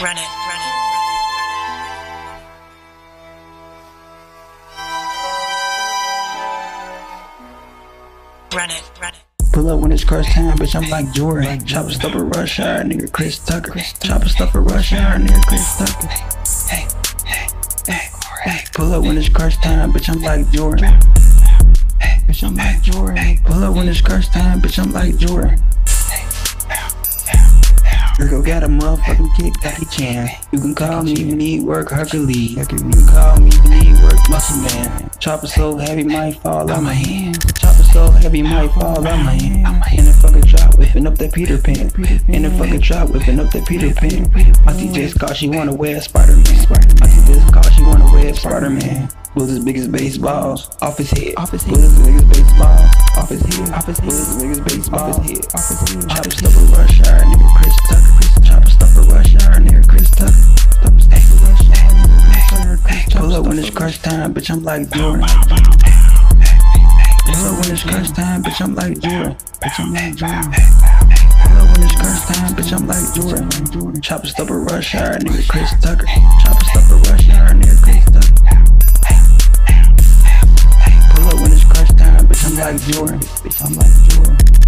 Run it. Pull up when it's crunch time, bitch, I'm like Jordan. Chop a stuff a rush hour, nigga Chris Tucker. Chop a stuff a rush hour, nigga Chris Tucker. Pull up when it's crunch time, bitch, I'm like Jordan. Bitch, I'm like Jordan. Pull up when it's crunch time, bitch, I'm like Jordan. Go got a motherfucking kick, Jackie Chan. You can call me if you need work, Hercules. You can call me if you need work, Muscle Man. Chopper so heavy might fall out my hand. Chopper so heavy might fall out my hand. In the fucking drop, whipping up that Peter Pan. In the fucking drop, whipping up that Peter Pan. My TJ's car, she wanna wear Spider-Man. My TJ's car, she wanna wear Spider-Man. Build his biggest baseballs off his head. Build his biggest baseballs off his head. Build his biggest baseballs off his head. Chop a stuff a rush hour, nigga Chris Tucker. Chop a stuff a rush hour, nigga Chris Tucker. Stop a stuff a rush hour, nigga Chris Tucker. Pull up when it's crunch time, bitch, I'm like Jordan. Pull up when it's crunch time, bitch, I'm like Jordan. Bitch, I'm like Jordan. Pull up when it's crunch time, bitch, I'm like Jordan. Chop a stuff a rush hour, nigga Chris Tucker. Chop a stuff a rush hour, nigga Chris Tucker. Pull up when it's crunch time, bitch, I'm like Jordan. Bitch, I'm like Jordan.